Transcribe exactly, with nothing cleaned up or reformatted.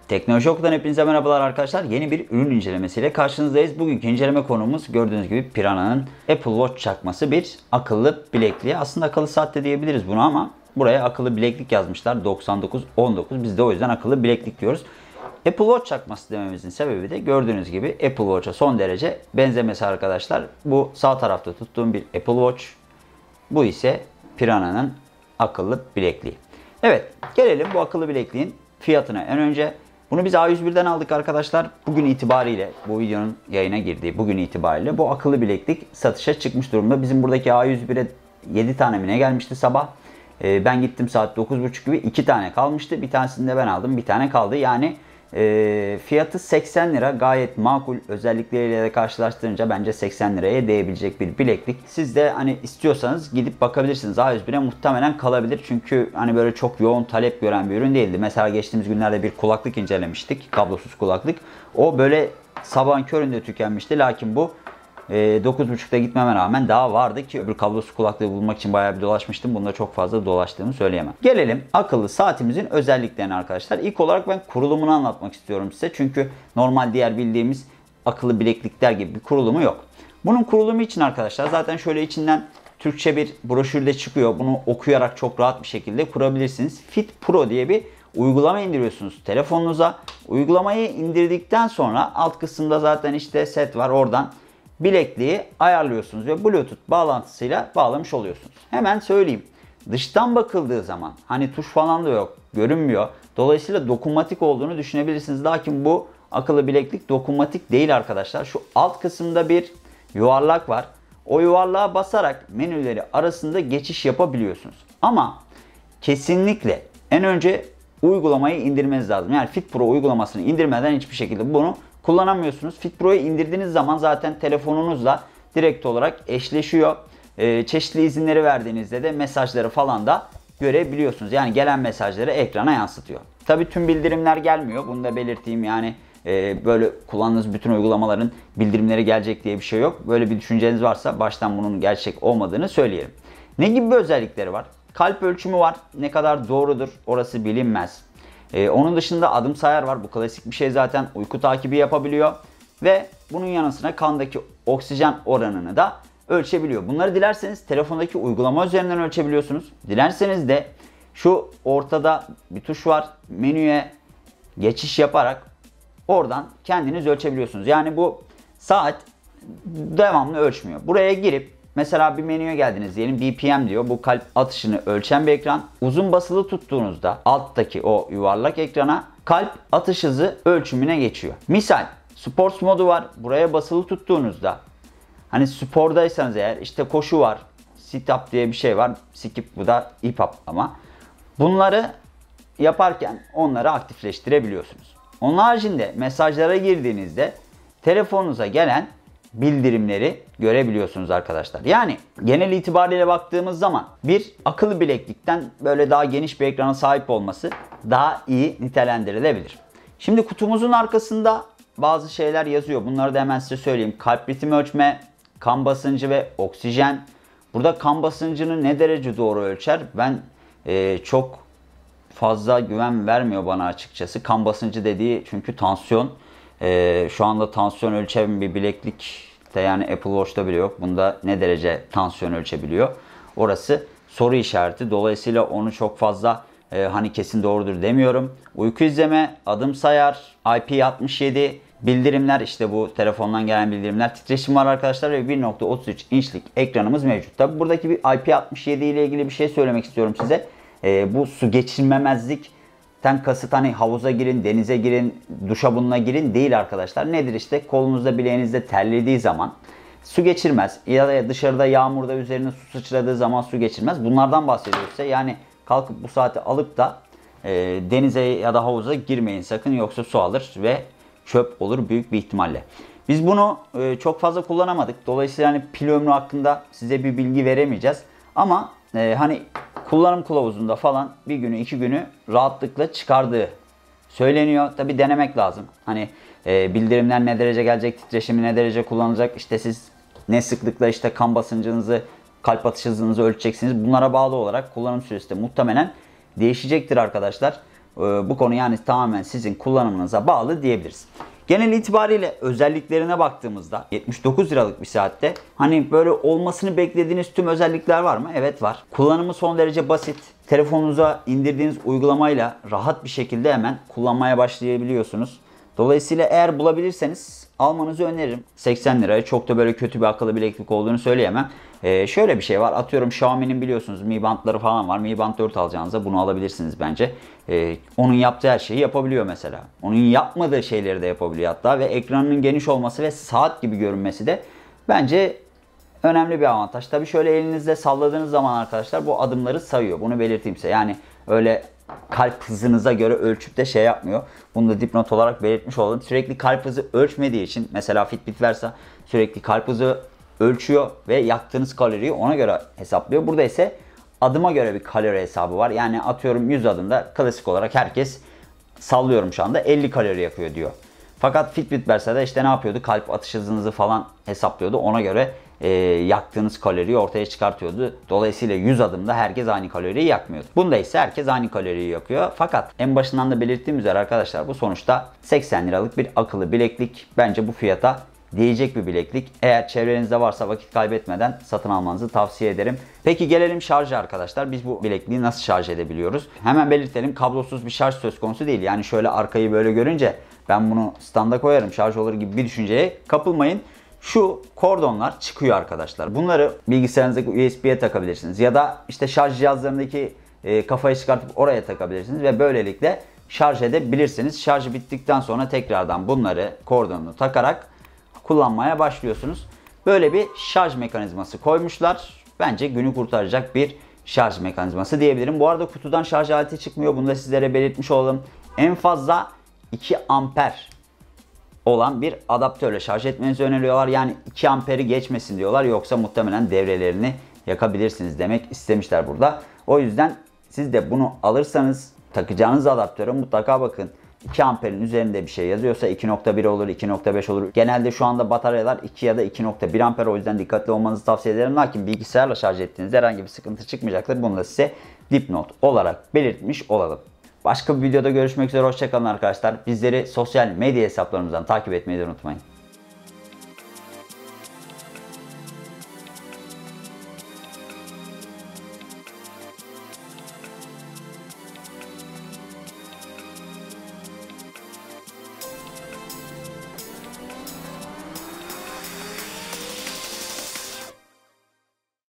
Teknoloji Oku'dan hepinize merhabalar arkadaşlar. Yeni bir ürün incelemesiyle karşınızdayız. Bugünkü inceleme konumuz gördüğünüz gibi Piranha'nın Apple Watch çakması bir akıllı bilekliği. Aslında akıllı saat de diyebiliriz buna ama buraya akıllı bileklik yazmışlar. doksan dokuz on dokuz. Biz de o yüzden akıllı bileklik diyoruz. Apple Watch çakması dememizin sebebi de gördüğünüz gibi Apple Watch'a son derece benzemesi arkadaşlar. Bu sağ tarafta tuttuğum bir Apple Watch. Bu ise Piranha'nın akıllı bilekliği. Evet, gelelim bu akıllı bilekliğin fiyatına. En önce bunu biz A yüz bir'den aldık arkadaşlar. Bugün itibariyle, bu videonun yayına girdiği bugün itibariyle bu akıllı bileklik satışa çıkmış durumda. Bizim buradaki A yüz bir'e yedi tane mi ne gelmişti sabah. Ee, ben gittim saat dokuz buçuk gibi, iki tane kalmıştı. Bir tanesini de ben aldım, bir tane kaldı. Yani e, fiyatı seksen lira, gayet makul. Özellikleriyle de karşılaştırınca bence seksen liraya değebilecek bir bileklik. Siz de hani istiyorsanız gidip bakabilirsiniz. A yüz bir'e muhtemelen kalabilir. Çünkü hani böyle çok yoğun talep gören bir ürün değildi. Mesela geçtiğimiz günlerde bir kulaklık incelemiştik. Kablosuz kulaklık. O böyle sabahın köründe tükenmişti. Lakin bu dokuz buçukta gitmeme rağmen daha vardı ki öbür kablosuz kulaklığı bulmak için bayağı bir dolaşmıştım. Bunda çok fazla dolaştığımı söyleyemem. Gelelim akıllı saatimizin özelliklerine arkadaşlar. İlk olarak ben kurulumunu anlatmak istiyorum size. Çünkü normal diğer bildiğimiz akıllı bileklikler gibi bir kurulumu yok. Bunun kurulumu için arkadaşlar zaten şöyle içinden Türkçe bir broşürde çıkıyor. Bunu okuyarak çok rahat bir şekilde kurabilirsiniz. Fit Pro diye bir uygulama indiriyorsunuz telefonunuza. Uygulamayı indirdikten sonra alt kısımda zaten işte set var, oradan bilekliği ayarlıyorsunuz ve Bluetooth bağlantısıyla bağlamış oluyorsunuz. Hemen söyleyeyim. Dıştan bakıldığı zaman hani tuş falan da yok, görünmüyor. Dolayısıyla dokunmatik olduğunu düşünebilirsiniz. Lakin bu akıllı bileklik dokunmatik değil arkadaşlar. Şu alt kısımda bir yuvarlak var. O yuvarlığa basarak menüleri arasında geçiş yapabiliyorsunuz. Ama kesinlikle en önce uygulamayı indirmeniz lazım. Yani Fit Pro uygulamasını indirmeden hiçbir şekilde bunu kullanamıyorsunuz. Fit Pro'yu indirdiğiniz zaman zaten telefonunuzla direkt olarak eşleşiyor. Ee, çeşitli izinleri verdiğinizde de mesajları falan da görebiliyorsunuz. Yani gelen mesajları ekrana yansıtıyor. Tabii tüm bildirimler gelmiyor. Bunu da belirteyim. Yani e, böyle kullandığınız bütün uygulamaların bildirimleri gelecek diye bir şey yok. Böyle bir düşünceniz varsa baştan bunun gerçek olmadığını söyleyelim. Ne gibi bir özellikleri var? Kalp ölçümü var. Ne kadar doğrudur orası bilinmez. Ee, onun dışında adım sayar var. Bu klasik bir şey zaten. Uyku takibi yapabiliyor. Ve bunun yanı sıra kandaki oksijen oranını da ölçebiliyor. Bunları dilerseniz telefondaki uygulama üzerinden ölçebiliyorsunuz. Dilerseniz de şu ortada bir tuş var. Menüye geçiş yaparak oradan kendiniz ölçebiliyorsunuz. Yani bu saat devamlı ölçmüyor. Buraya girip mesela bir menüye geldiniz diyelim, B P M diyor. Bu kalp atışını ölçen bir ekran. Uzun basılı tuttuğunuzda alttaki o yuvarlak ekrana kalp atış hızı ölçümüne geçiyor. Misal Sports modu var. Buraya basılı tuttuğunuzda hani spordaysanız eğer işte koşu var. Sit up diye bir şey var. Skip, bu da hip hop ama. Bunları yaparken onları aktifleştirebiliyorsunuz. Onun haricinde mesajlara girdiğinizde telefonunuza gelen bildirimleri görebiliyorsunuz arkadaşlar. Yani genel itibariyle baktığımız zaman bir akıllı bileklikten böyle daha geniş bir ekrana sahip olması daha iyi nitelendirilebilir. Şimdi kutumuzun arkasında bazı şeyler yazıyor. Bunları da hemen size söyleyeyim. Kalp ritmi ölçme, kan basıncı ve oksijen. Burada kan basıncını ne derece doğru ölçer? Ben e, çok fazla güven vermiyor bana açıkçası. Kan basıncı dediği çünkü tansiyon. Ee, şu anda tansiyon ölçen bir bileklik de yani Apple Watch'ta bile yok. Bunda ne derece tansiyon ölçebiliyor? Orası soru işareti. Dolayısıyla onu çok fazla e, hani kesin doğrudur demiyorum. Uyku izleme, adım sayar, I P altmış yedi bildirimler, işte bu telefondan gelen bildirimler, titreşim var arkadaşlar ve bir nokta otuz üç inçlik ekranımız mevcut. Tabi buradaki bir I P altmış yedi ile ilgili bir şey söylemek istiyorum size. E, bu su geçirmemezlik ten kasıt hani havuza girin, denize girin, duşabununa girin değil arkadaşlar. Nedir işte kolunuzda bileğinizde terlediği zaman su geçirmez. Ya da dışarıda yağmurda üzerine su sıçradığı zaman su geçirmez. Bunlardan bahsediyoruz size. Yani kalkıp bu saati alıp da e, denize ya da havuza girmeyin sakın. Yoksa su alır ve çöp olur büyük bir ihtimalle. Biz bunu e, çok fazla kullanamadık. Dolayısıyla hani pil ömrü hakkında size bir bilgi veremeyeceğiz. Ama e, hani kullanım kılavuzunda falan bir günü iki günü rahatlıkla çıkardığı söyleniyor. Tabi denemek lazım. Hani e, bildirimler ne derece gelecek, titreşimi ne derece kullanılacak, işte siz ne sıklıkla işte kan basıncınızı, kalp atış hızınızı ölçeceksiniz. Bunlara bağlı olarak kullanım süresi de muhtemelen değişecektir arkadaşlar. bu konu yani tamamen sizin kullanımınıza bağlı diyebiliriz. Genel itibariyle özelliklerine baktığımızda yetmiş dokuz liralık bir saatte hani böyle olmasını beklediğiniz tüm özellikler var mı? Evet var. Kullanımı son derece basit. Telefonunuza indirdiğiniz uygulamayla rahat bir şekilde hemen kullanmaya başlayabiliyorsunuz. Dolayısıyla eğer bulabilirseniz almanızı öneririm. seksen liraya çok da böyle kötü bir akıllı bileklik olduğunu söyleyemem. Ee, şöyle bir şey var. Atıyorum Xiaomi'nin biliyorsunuz Mi Band'ları falan var. Mi Band dört alacağınızda bunu alabilirsiniz bence. Ee, onun yaptığı her şeyi yapabiliyor mesela. Onun yapmadığı şeyleri de yapabiliyor hatta. Ve ekranının geniş olması ve saat gibi görünmesi de bence önemli bir avantaj. Tabii şöyle elinizde salladığınız zaman arkadaşlar bu adımları sayıyor. Bunu belirteyim size. Yani öyle kalp hızınıza göre ölçüp de şey yapmıyor. Bunu da dipnot olarak belirtmiş olalım. Sürekli kalp hızı ölçmediği için mesela Fitbit Versa sürekli kalp hızı ölçüyor ve yaktığınız kaloriyi ona göre hesaplıyor. Burada ise adıma göre bir kalori hesabı var. Yani atıyorum yüz adımda klasik olarak herkes sallıyorum şu anda elli kalori yakıyor diyor. Fakat Fitbit Versa'da işte ne yapıyordu? Kalp atış hızınızı falan hesaplıyordu. Ona göre e, yaktığınız kaloriyi ortaya çıkartıyordu. Dolayısıyla yüz adımda herkes aynı kaloriyi yakmıyordu. Bunda ise herkes aynı kaloriyi yakıyor. Fakat en başından da belirttiğim üzere arkadaşlar bu sonuçta seksen liralık bir akıllı bileklik. Bence bu fiyata değecek bir bileklik. Eğer çevrenizde varsa vakit kaybetmeden satın almanızı tavsiye ederim. Peki gelelim şarja arkadaşlar. Biz bu bilekliği nasıl şarj edebiliyoruz? Hemen belirtelim, kablosuz bir şarj söz konusu değil. Yani şöyle arkayı böyle görünce ben bunu standa koyarım şarj olur gibi bir düşünceye kapılmayın. Şu kordonlar çıkıyor arkadaşlar. Bunları bilgisayarınızdaki U S B'ye takabilirsiniz. Ya da işte şarj cihazlarındaki e, kafayı çıkartıp oraya takabilirsiniz. Ve böylelikle şarj edebilirsiniz. Şarjı bittikten sonra tekrardan bunları kordonunu takarak kullanmaya başlıyorsunuz. Böyle bir şarj mekanizması koymuşlar. Bence günü kurtaracak bir şarj mekanizması diyebilirim. Bu arada kutudan şarj aleti çıkmıyor. Bunu da sizlere belirtmiş olalım. En fazla iki amper olan bir adaptörle şarj etmenizi öneriyorlar. Yani iki amperi geçmesin diyorlar. Yoksa muhtemelen devrelerini yakabilirsiniz demek istemişler burada. O yüzden siz de bunu alırsanız takacağınız adaptöre mutlaka bakın. iki amperin üzerinde bir şey yazıyorsa iki nokta bir olur, iki nokta beş olur. Genelde şu anda bataryalar iki ya da iki nokta bir amper, o yüzden dikkatli olmanızı tavsiye ederim. Lakin bilgisayarla şarj ettiğinizde herhangi bir sıkıntı çıkmayacaktır. Bunu da size dipnot olarak belirtmiş olalım. Başka bir videoda görüşmek üzere. Hoşçakalın arkadaşlar. Bizleri sosyal medya hesaplarımızdan takip etmeyi de unutmayın.